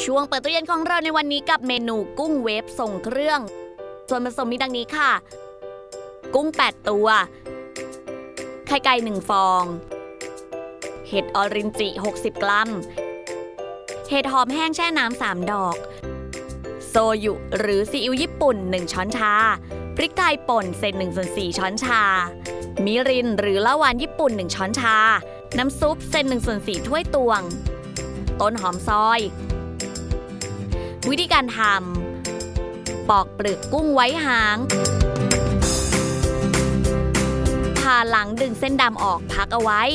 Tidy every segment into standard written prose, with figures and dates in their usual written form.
ช่วงเปิดตู้เย็นของเราในวันนี้กับเมนูกุ้งเวฟทรงเครื่องส่วนผสมมีดังนี้ค่ะกุ้ง8ตัวไข่ไก่1ฟองเห็ดออรินจิ60กรัมเห็ดหอมแห้งแช่น้ำ3ดอกโซยุหรือซีอิ๊วญี่ปุ่น1ช้อนชาพริกไทยป่นเศษ1/4ช้อนชามิรินหรือละหวานญี่ปุ่น1ช้อนชาน้ำซุปเศษ1/4ถ้วยตวงต้นหอมซอยวิธีการทำปอกเปลือกกุ้งไว้หางผ่าหลังดึงเส้นดำออกพักเอาไว้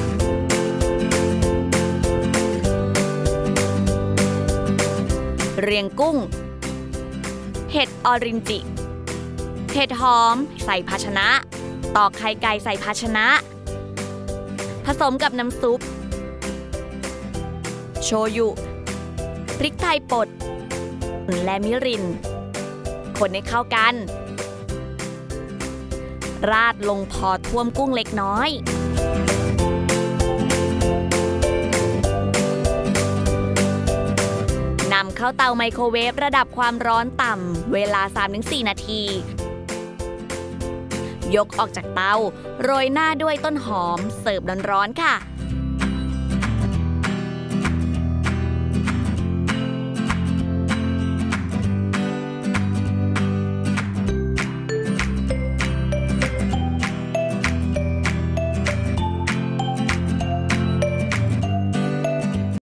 เรียงกุ้งเห็ดออรินจิเห็ดหอมใส่ภาชนะตอกไข่ไก่ใส่ภาชนะผสมกับน้ำซุปโชยุพริกไทยป่นและมิรินคนให้เข้ากันราดลงพอท่วมกุ้งเล็กน้อยนำเข้าเตาไมโครเวฟระดับความร้อนต่ำเวลา 3-4 นาทียกออกจากเตาโรยหน้าด้วยต้นหอมเสิร์ฟร้อนๆค่ะ